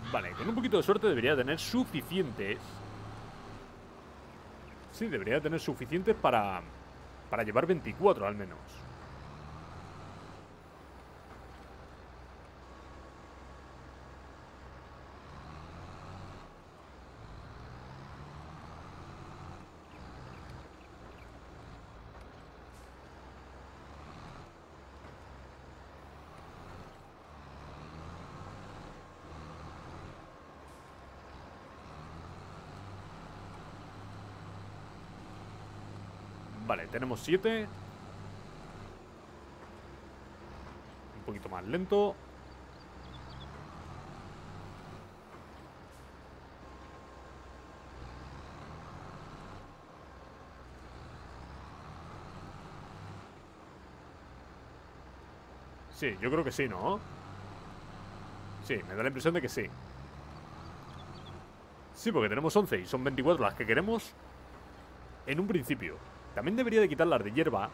Vale, con un poquito de suerte debería tener suficientes. Sí, debería tener suficientes para llevar 24 al menos. Vale, tenemos 7. Un poquito más lento. Sí, yo creo que sí, ¿no? Sí, me da la impresión de que sí. Sí, porque tenemos 11 y son 24 las que queremos en un principio. También debería de quitar las de hierba.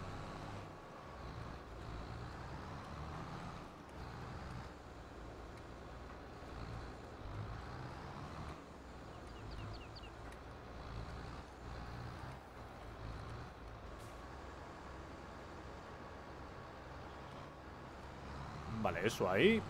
Vale, eso ahí.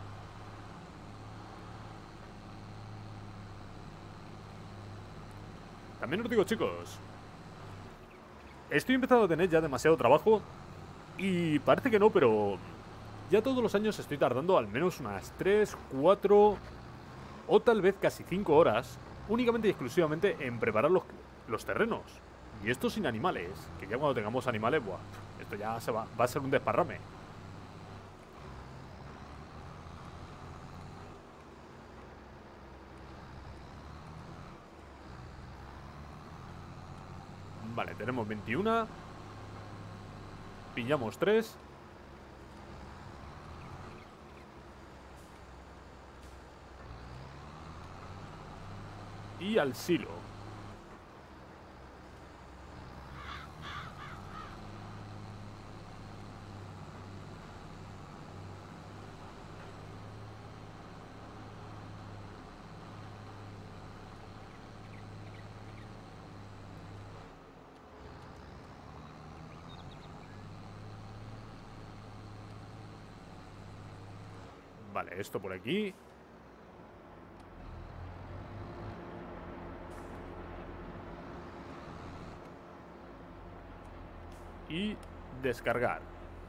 También os digo, chicos, estoy empezando a tener ya demasiado trabajo. Y parece que no, pero ya todos los años estoy tardando al menos unas 3, 4 o tal vez casi 5 horas únicamente y exclusivamente en preparar los terrenos. Y esto sin animales, que ya cuando tengamos animales, buah, esto ya va a ser un desparrame. Vale, tenemos 21. Pillamos 3. Y al silo. Vale, esto por aquí. Y descargar.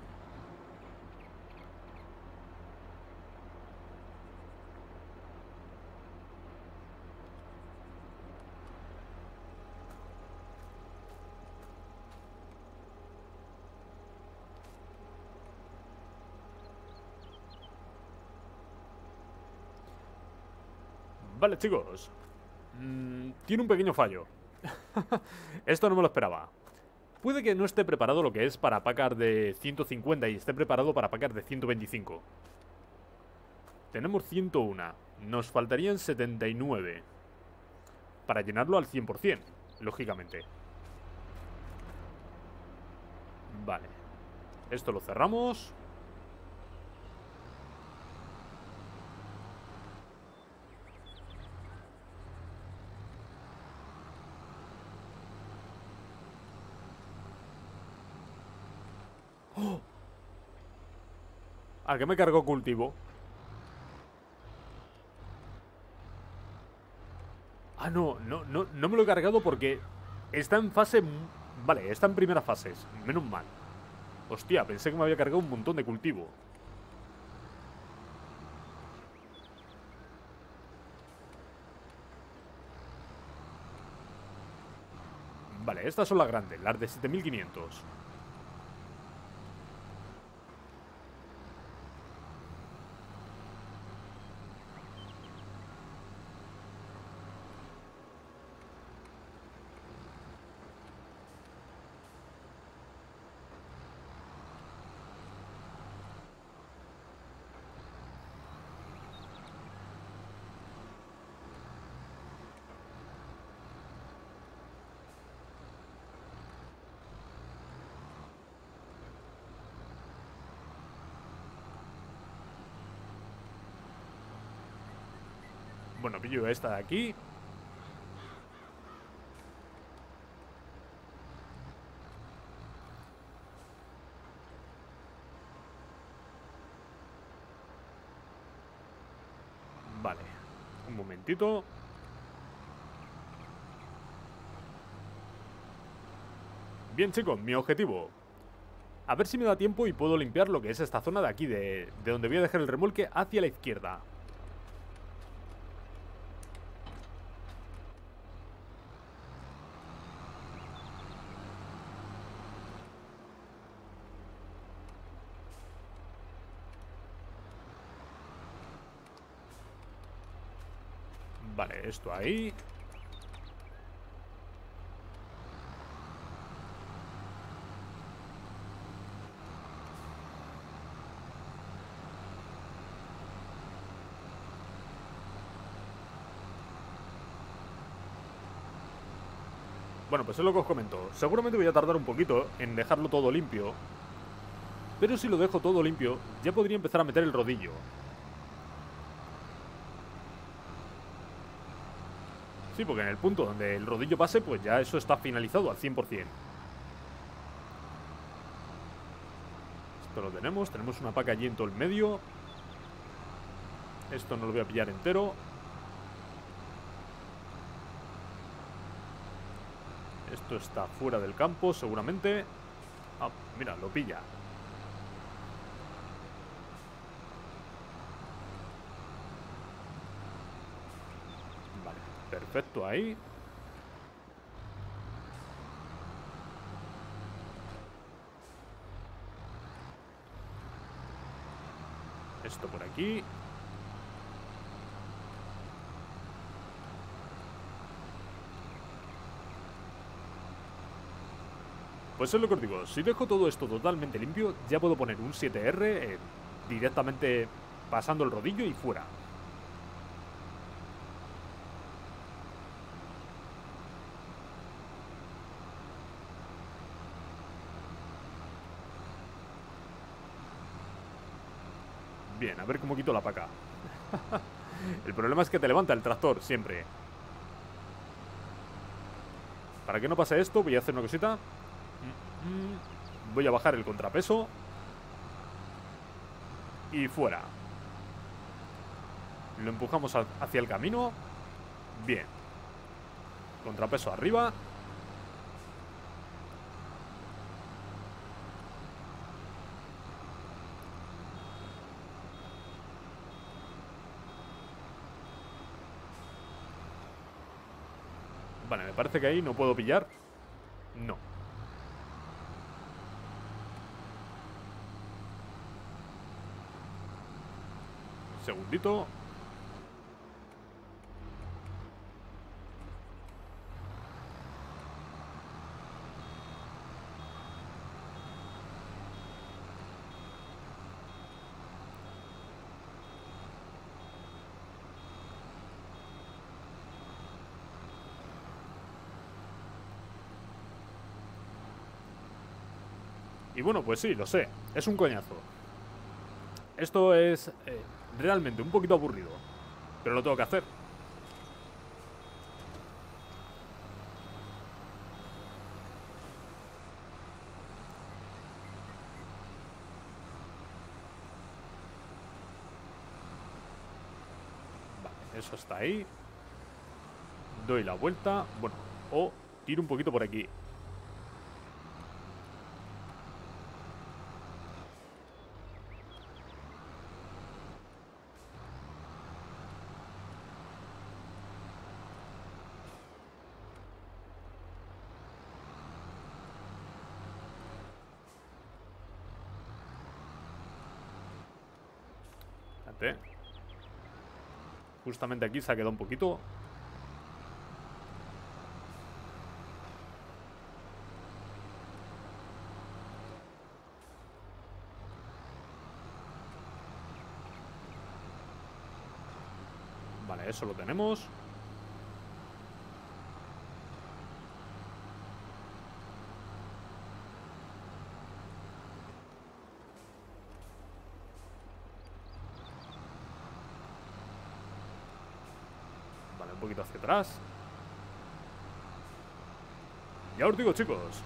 Vale, chicos. Tiene un pequeño fallo. Esto no me lo esperaba. Puede que no esté preparado lo que es para Packard de 150 y esté preparado para Packard de 125. Tenemos 101. Nos faltarían 79 para llenarlo al 100%, lógicamente. Vale. Esto lo cerramos. ¡Oh! ¿A qué me cargó cultivo? Ah, no me lo he cargado porque está en fase... Vale, está en primeras fases. Menos mal. Hostia, pensé que me había cargado un montón de cultivo. Vale, estas son las grandes, las de 7500. Bueno, pillo esta de aquí. Vale, un momentito. Bien, chicos, mi objetivo. A ver si me da tiempo y puedo limpiar lo que es esta zona de aquí, de donde voy a dejar el remolque hacia la izquierda. Vale, esto ahí. Bueno, pues es lo que os comento. Seguramente voy a tardar un poquito en dejarlo todo limpio. Pero si lo dejo todo limpio, ya podría empezar a meter el rodillo. Sí, porque en el punto donde el rodillo pase, pues ya eso está finalizado al 100%. Esto lo tenemos una paca allí en todo el medio. Esto no lo voy a pillar entero. Esto está fuera del campo, seguramente. Ah, mira, lo pilla. Vale, perfecto ahí. Esto por aquí. Pues es lo que os digo, si dejo todo esto totalmente limpio, ya puedo poner un 7R directamente pasando el rodillo y fuera. Bien, a ver cómo quito la paca. El problema es que te levanta el tractor siempre. Para que no pase esto, voy a hacer una cosita. Voy a bajar el contrapeso. Y fuera. Lo empujamos hacia el camino. Bien. Contrapeso arriba. Vale, me parece que ahí no puedo pillar. No. Segundito. Y bueno, pues sí, lo sé. Es un coñazo. Esto es realmente un poquito aburrido. Pero lo tengo que hacer. Vale, eso está ahí. Doy la vuelta. Bueno, o tiro un poquito por aquí. Fíjate. Justamente aquí se ha quedado un poquito. Vale, eso lo tenemos. poquito hacia atrás. Ya os digo, chicos,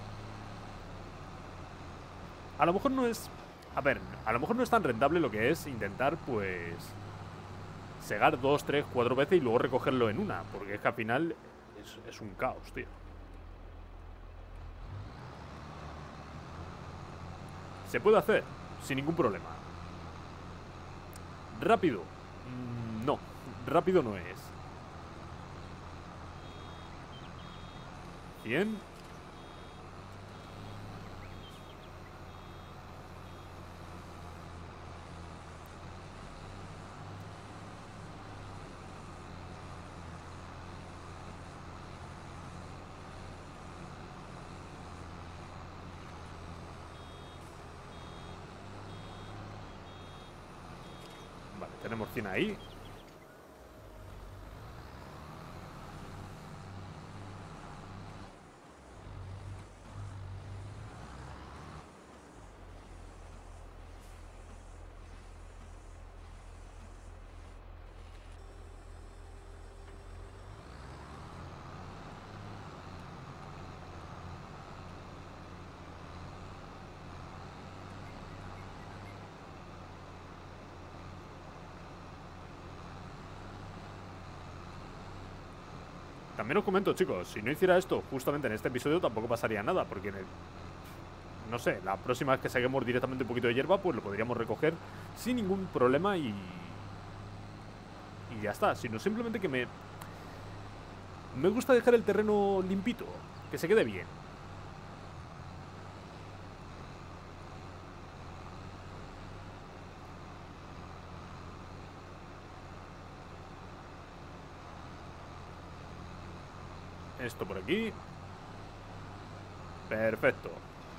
a lo mejor no es... A ver, a lo mejor no es tan rentable lo que es intentar, pues, segar 2, 3, 4 veces y luego recogerlo en una, porque es que al final es un caos, tío. Se puede hacer sin ningún problema. Rápido. No, rápido no es. 100. Vale, tenemos 100 ahí. También os comento, chicos, si no hiciera esto justamente en este episodio tampoco pasaría nada, porque no sé, la próxima vez que saquemos directamente un poquito de hierba, pues lo podríamos recoger sin ningún problema y ya está. Sino simplemente que me gusta dejar el terreno limpito, que se quede bien. Esto por aquí. Perfecto.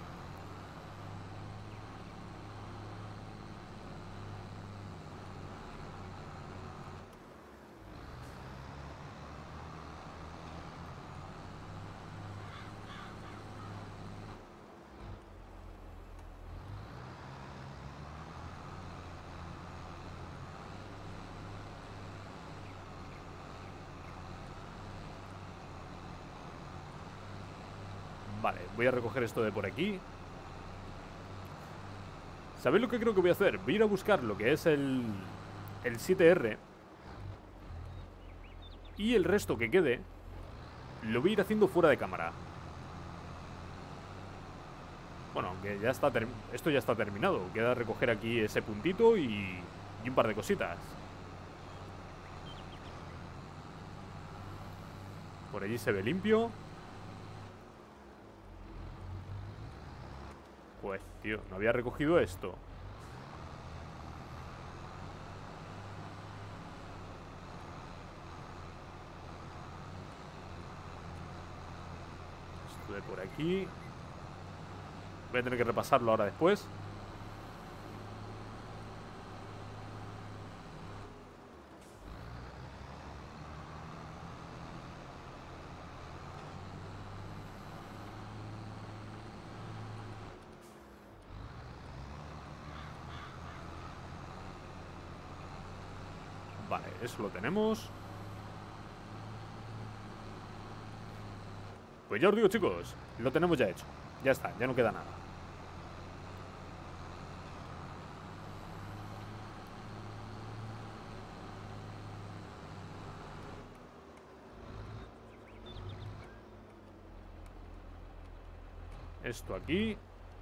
Vale, voy a recoger esto de por aquí. ¿Sabéis lo que creo que voy a hacer? Voy a ir a buscar lo que es el 7R. Y el resto que quede lo voy a ir haciendo fuera de cámara. Bueno, aunque ya está esto ya está terminado. Queda recoger aquí ese puntito y un par de cositas. Por allí se ve limpio. Pues, tío, no había recogido esto. Esto de por aquí. Voy a tener que repasarlo ahora después. Vale, eso lo tenemos. Pues ya os digo, chicos, lo tenemos ya hecho. Ya está, ya no queda nada. Esto aquí.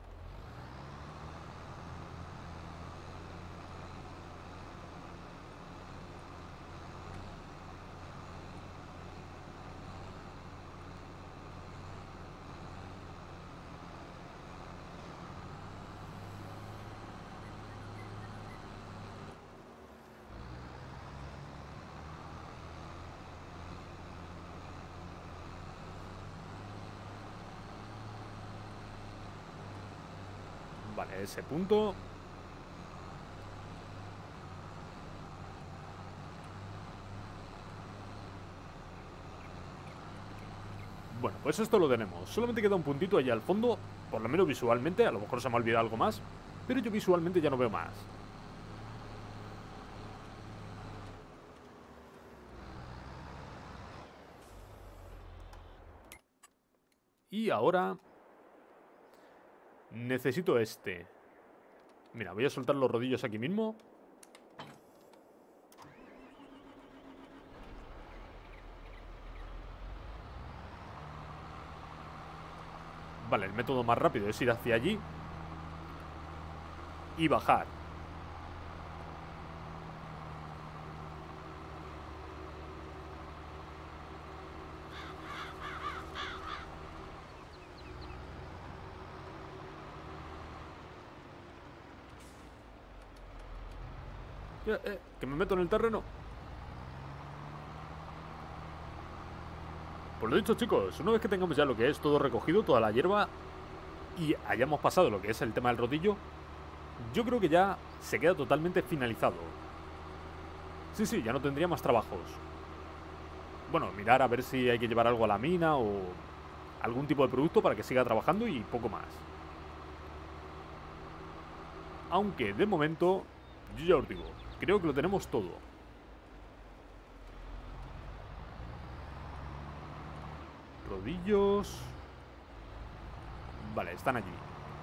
Vale, ese punto. Bueno, pues esto lo tenemos. Solamente queda un puntito allá al fondo. Por lo menos visualmente. A lo mejor se me ha olvidado algo más. Pero yo visualmente ya no veo más. Y ahora... necesito este. Mira, voy a soltar los rodillos aquí mismo. Vale, el método más rápido es ir hacia allí y bajar. Que me meto en el terreno. Pues lo dicho, chicos, una vez que tengamos ya lo que es todo recogido, toda la hierba, y hayamos pasado lo que es el tema del rodillo, yo creo que ya se queda totalmente finalizado. Sí, sí, ya no tendría más trabajos. Bueno, mirar a ver si hay que llevar algo a la mina o algún tipo de producto para que siga trabajando y poco más. Aunque de momento, yo ya os digo, creo que lo tenemos todo. Rodillos... Vale, están allí.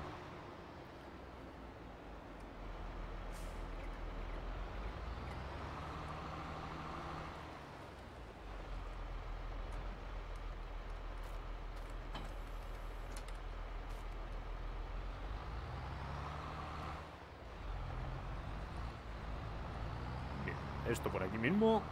Bien, esto por aquí mismo.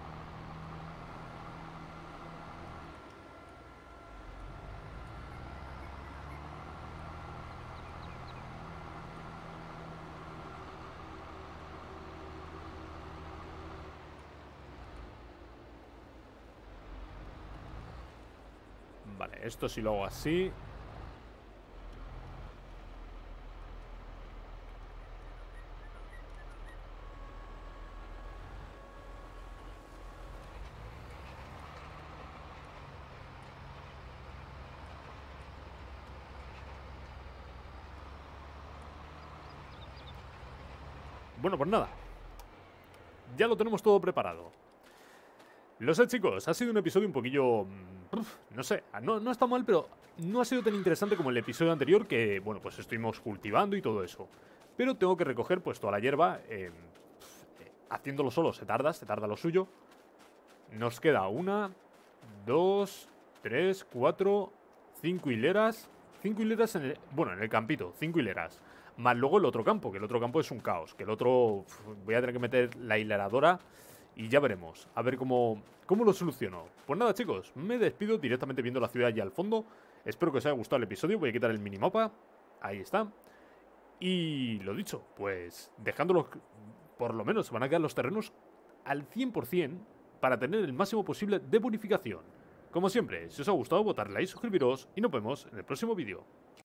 Vale, esto si lo hago así. Bueno, pues nada. Ya lo tenemos todo preparado. Lo sé, chicos, ha sido un episodio un poquillo... no sé, no está mal, pero no ha sido tan interesante como el episodio anterior que, bueno, pues estuvimos cultivando y todo eso. Pero tengo que recoger pues toda la hierba. Haciéndolo solo se tarda lo suyo. Nos queda 1, 2, 3, 4, 5 hileras. 5 hileras en el... bueno, en el campito, 5 hileras. Más luego el otro campo, que el otro campo es un caos. Que el otro... voy a tener que meter la hileradora y ya veremos. A ver cómo lo soluciono. Pues nada, chicos, me despido directamente viendo la ciudad allá al fondo. Espero que os haya gustado el episodio. Voy a quitar el minimapa. Ahí está. Y lo dicho, pues dejándolos... por lo menos se van a quedar los terrenos al 100% para tener el máximo posible de bonificación. Como siempre, si os ha gustado, votad like, suscribiros y nos vemos en el próximo vídeo.